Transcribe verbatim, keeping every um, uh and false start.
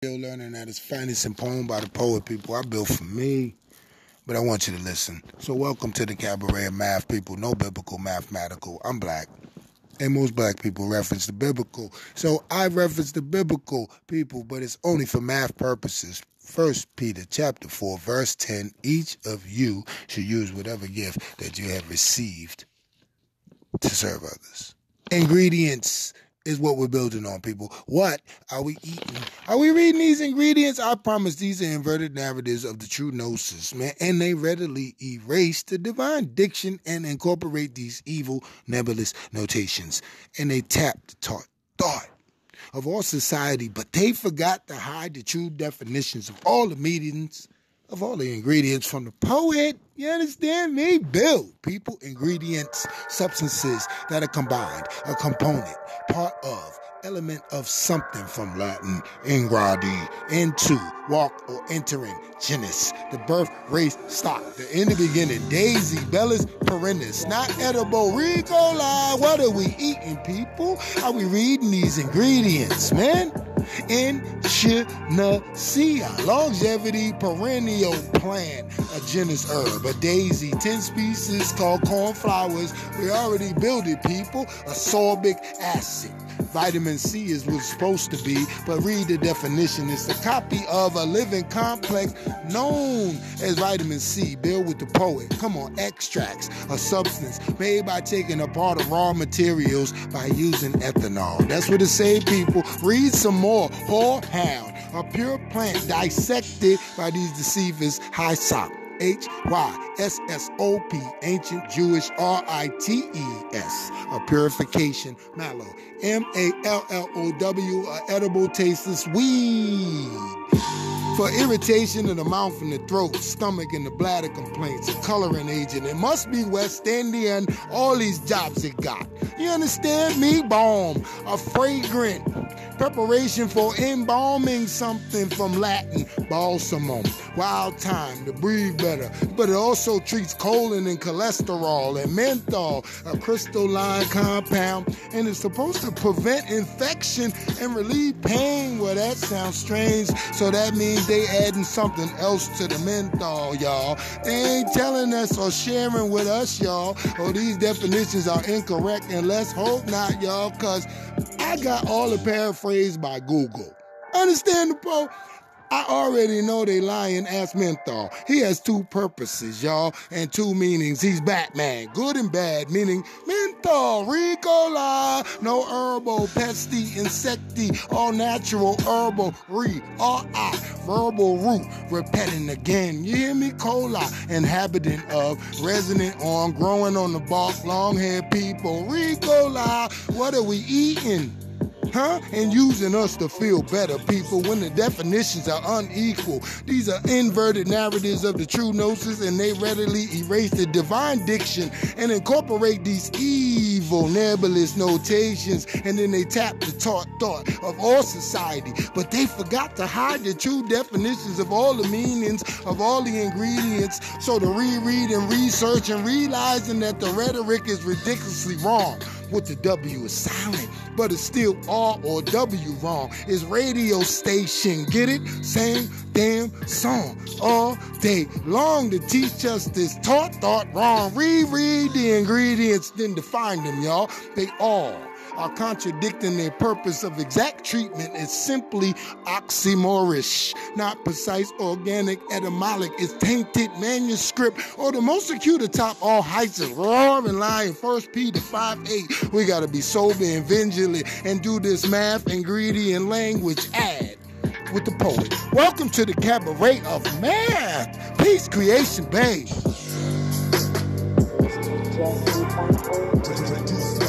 Still learning at its finest and poem by the poet, people. I built for me, but I want you to listen. So welcome to the cabaret of math, people. No biblical, mathematical. I'm black, and most black people reference the biblical. So I reference the biblical, people, but it's only for math purposes. First Peter chapter four, verse ten, each of you should use whatever gift that you have received to serve others. Ingredients is what we're building on, people. What are we eating? Are we reading these ingredients? I promise these are inverted narratives of the true gnosis, man, and they readily erase the divine diction and incorporate these evil, nebulous notations, and they tap the taught thought of all society, but they forgot to hide the true definitions of all the meanings of all the ingredients from the poet. You understand me? Build, people, ingredients, substances that are combined, a component, part of, element of something from Latin, ingradi, into, walk or entering, genus, the birth, race, stock, the in the beginning, daisy, bellis, perennis, not edible, Ricola. What are we eating, people? Are we reading these ingredients, man? Echinacea, longevity, perennial plant, a genus herb, a daisy, ten species called cornflowers. We already built it, people. Ascorbic acid. Vitamin C is what's supposed to be, but read the definition. It's a copy of a living complex known as vitamin C, built with the poet. Come on, extracts, a substance made by taking a part of raw materials by using ethanol. That's what it say, people. Read some more. Whorehound, a pure plant dissected by these deceivers. Hyssop, H Y S S O P, ancient Jewish R I T E S, a purification mallow, M A L L O W, a edible tasteless weed. For irritation of the mouth and the throat, stomach and the bladder complaints, a coloring agent. It must be West Indian, all these jobs it got. You understand me? Balm, a fragrant preparation for embalming, something from Latin, balsamum, wild thyme, to breathe better. But it also treats colon and cholesterol, and menthol, a crystalline compound, and it's supposed to prevent infection and relieve pain. Well, that sounds strange, so that means they adding something else to the menthol, y'all. They ain't telling us or sharing with us, y'all. Oh, these definitions are incorrect, and let's hope not, y'all, because I got all the paraphrased by Google. Understand the po? I already know they lying. Ask Menthol. He has two purposes, y'all, and two meanings. He's Batman, good and bad, meaning menthol, Ricola, no herbal, pesty, insecti, all natural, herbal, re, R-I, verbal root, repeating again. You hear me? Cola, inhabitant of, resident on, growing on the bark, long-haired people, Ricola. What are we eating? Huh? And using us to feel better, people, when the definitions are unequal. These are inverted narratives of the true gnosis, and they readily erase the divine diction and incorporate these evil, nebulous notations, and then they tap the taught thought of all society. But they forgot to hide the true definitions of all the meanings of all the ingredients. So to reread and research and realizing that the rhetoric is ridiculously wrong. What the W is silent, but it's still R or W wrong. It's radio station, get it? Same damn song all day long to teach us this taught thought wrong. Reread the ingredients, then define them, y'all. They all are contradicting their purpose of exact treatment. Is simply oxymorish, not precise, organic, etymologic. It's tainted manuscript, or the most acute atop all heights is roaring lying. First Peter five eight. We gotta be sober and vigilant and do this math, ingredient, language, add with the poet. Welcome to the cabaret of math. Peace, creation, babe.